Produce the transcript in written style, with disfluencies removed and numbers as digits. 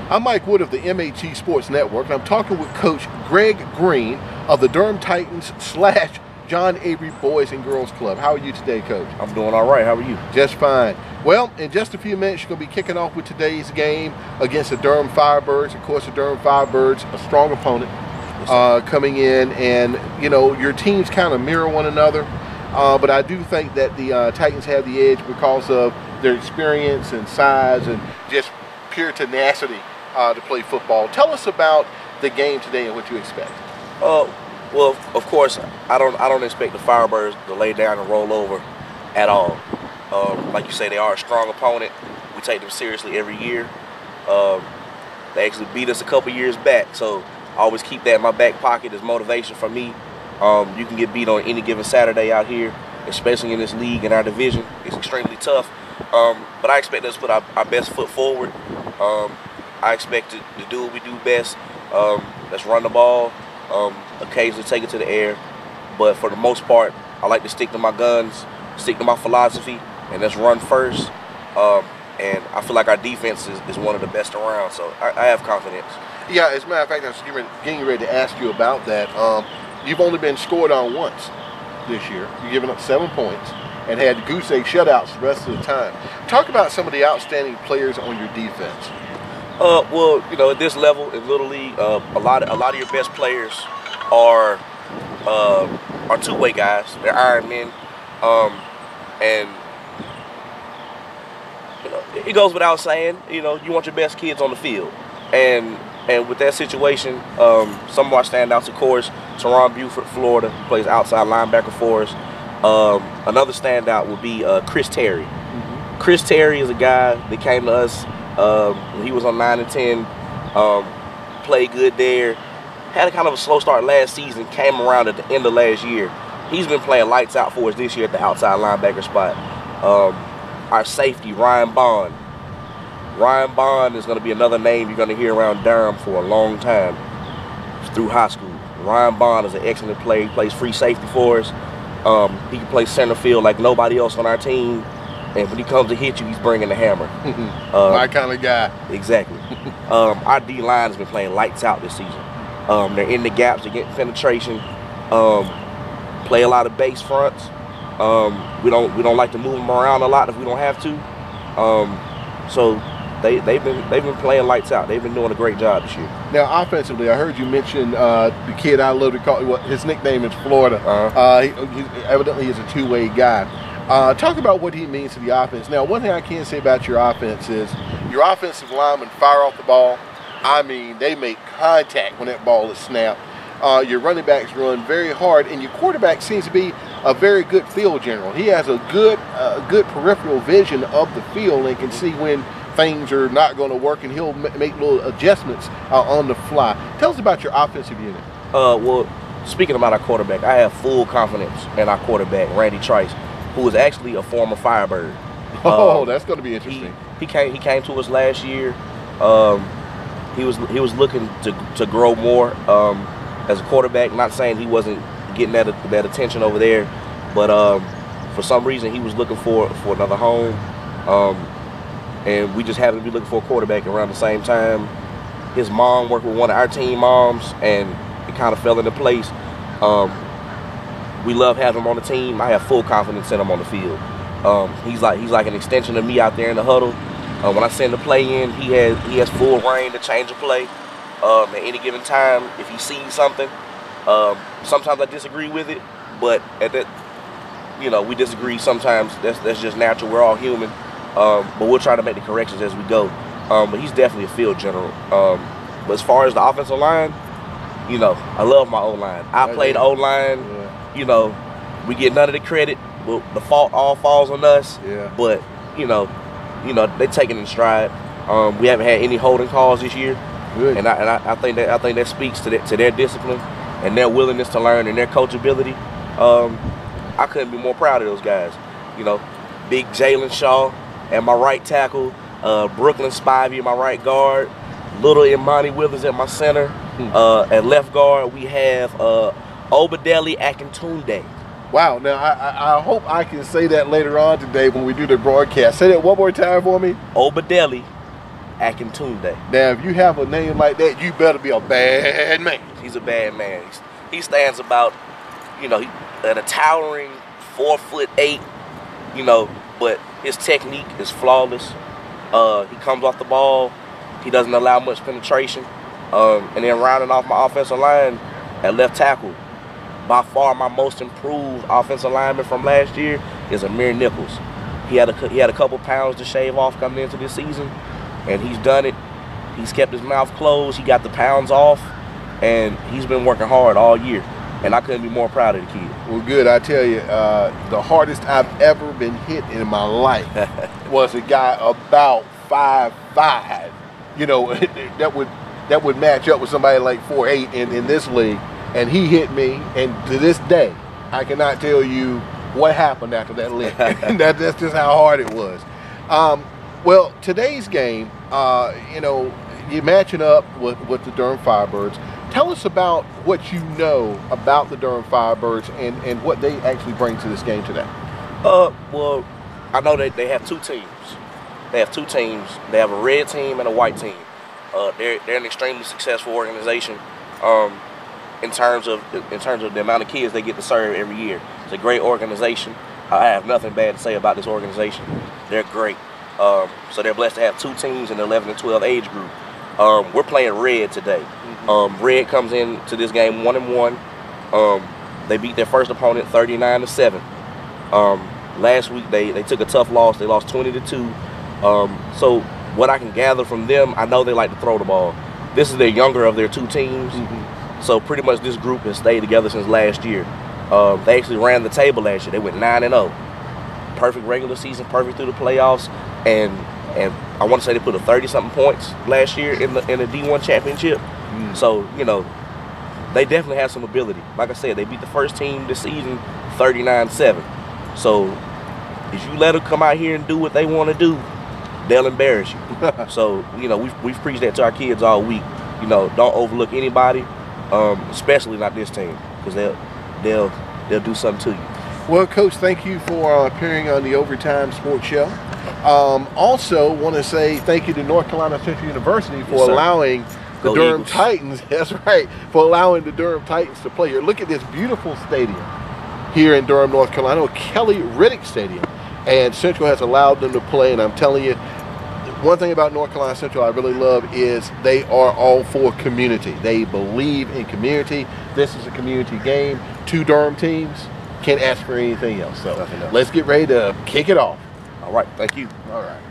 I'm Mike Wood of the MHE Sports Network, and I'm talking with Coach Greg Greene of the Durham Titans / John Avery Boys and Girls Club. How are you today, Coach? I'm doing all right. How are you? Just fine. Well, in just a few minutes, you're going to be kicking off with today's game against the Durham Firebirds. Of course, the Durham Firebirds, a strong opponent, coming in, and you know your teams kind of mirror one another. But I do think that the Titans have the edge because of their experience and size and just pure tenacity to play football. Tell us about the game today and what you expect. Well, of course, I don't expect the Firebirds to lay down and roll over at all. Like you say, they are a strong opponent. We take them seriously every year. They actually beat us a couple years back, so I always keep that in my back pocket as motivation for me. You can get beat on any given Saturday out here, especially in this league in our division. It's extremely tough. But I expect us to put our best foot forward. I expect to do what we do best. Let's run the ball, occasionally take it to the air. But for the most part, I like to stick to my guns, stick to my philosophy, and let's run first. And I feel like our defense is one of the best around, so I have confidence. Yeah, as a matter of fact, I was getting ready to ask you about that. You've only been scored on once this year. You've given up 7 points and had goose egg shutouts the rest of the time. Talk about some of the outstanding players on your defense. Well, you know, at this level in Little League, a lot of your best players are two-way guys. They're Iron Men, and you know, it goes without saying. You know, you want your best kids on the field, and with that situation, some of our standouts, of course, Teron Buford, Florida, plays outside linebacker for us. Another standout would be Chris Terry. Chris Terry is a guy that came to us when he was on 9 and 10, played good there. Had a kind of a slow start last season, came around at the end of last year. He's been playing lights out for us this year at the outside linebacker spot. Our safety, Ryan Bond. Ryan Bond is going to be another name you're going to hear around Durham for a long time through high school. Ryan Bond is an excellent player. He plays free safety for us. He can play center field like nobody else on our team. And when he comes to hit you, he's bringing the hammer. My kind of guy. Exactly. Our D-line has been playing lights out this season. They're in the gaps, they're getting penetration. Play a lot of base fronts. We don't like to move them around a lot if we don't have to. So they've been playing lights out. They've been doing a great job this year. Now, offensively, I heard you mention the kid I love to call. His nickname is Florida. Evidently, he's a two-way guy. Talk about what he means to the offense. Now, one thing I can say about your offense is your offensive linemen fire off the ball. I mean, they make contact when that ball is snapped. Your running backs run very hard, and your quarterback seems to be a very good field general. He has a good peripheral vision of the field and can see when things are not going to work, and he'll make little adjustments on the fly. Tell us about your offensive unit. Well, speaking about our quarterback, I have full confidence in our quarterback, Randy Trice, who is actually a former Firebird. That's going to be interesting. He came to us last year. He was looking to grow more as a quarterback. Not saying he wasn't getting that attention over there, but for some reason he was looking for another home. And we just happened to be looking for a quarterback around the same time. His mom worked with one of our team moms, and it kind of fell into place. We love having him on the team. I have full confidence in him on the field. He's like an extension of me out there in the huddle. When I send the play in, he has full reign to change a play at any given time. If he sees something, sometimes I disagree with it, but at that, you know, we disagree sometimes. That's just natural. We're all human. But we'll try to make the corrections as we go. But he's definitely a field general. But as far as the offensive line, you know, I love my O-line. I played O-line. Yeah. You know, we get none of the credit. Well, the fault all falls on us. Yeah. But you know, they take it in stride. We haven't had any holding calls this year. Good. And I think that speaks to their discipline and their willingness to learn and their coachability. I couldn't be more proud of those guys. You know, big Jalen Shaw at my right tackle, Brooklyn Spivey at my right guard, little Imani Withers at my center. At left guard, we have Obadeli Akintunde. Wow. Now, I hope I can say that later on today when we do the broadcast. Say that one more time for me. Obadeli Akintunde. Now, if you have a name like that, you better be a bad man. He's a bad man. He stands about, at a towering 4'8", but his technique is flawless. He comes off the ball. He doesn't allow much penetration. And then rounding off my offensive line at left tackle, by far my most improved offensive lineman from last year is Amir Nichols. He had a couple pounds to shave off coming into this season, and he's done it. He's kept his mouth closed. He got the pounds off, and he's been working hard all year. And I couldn't be more proud of the kid. Well, good. I tell you, the hardest I've ever been hit in my life was a guy about 5'5", that would match up with somebody like 4'8" in this league, and he hit me. And to this day, I cannot tell you what happened after that lick. That's just how hard it was. Well, today's game, you're matching up with the Durham Firebirds. Tell us about what you know about the Durham Firebirds and what they actually bring to this game today. Well, I know that they have two teams. They have two teams. They have a red team and a white team. They're an extremely successful organization in terms of the amount of kids they get to serve every year. It's a great organization. I have nothing bad to say about this organization. They're great. So they're blessed to have two teams in the 11 and 12 age group. We're playing red today. Red comes into this game 1-1. They beat their first opponent 39-7. Last week they took a tough loss. They lost 20-2. So what I can gather from them, I know they like to throw the ball. This is their younger of their two teams. So pretty much this group has stayed together since last year. They actually ran the table last year. They went 9-0. Perfect regular season, perfect through the playoffs, and I want to say they put a 30-something points last year in the D1 championship. So they definitely have some ability. Like I said, they beat the first team this season 39-7. So if you let them come out here and do what they want to do, they'll embarrass you. So we've preached that to our kids all week. Don't overlook anybody, especially not this team, because they'll do something to you. Well, Coach, thank you for appearing on the Overtime Sports Show. Also, want to say thank you to North Carolina Central University for allowing the Durham Titans, that's right, for allowing the Durham Titans to play here. Look at this beautiful stadium here in Durham, North Carolina, Kelly Riddick Stadium. And Central has allowed them to play, and I'm telling you, one thing about North Carolina Central I really love is they are all for community. They believe in community. This is a community game. Two Durham teams. Can't ask for anything else. So let's get ready to kick it off. All right. Thank you. All right.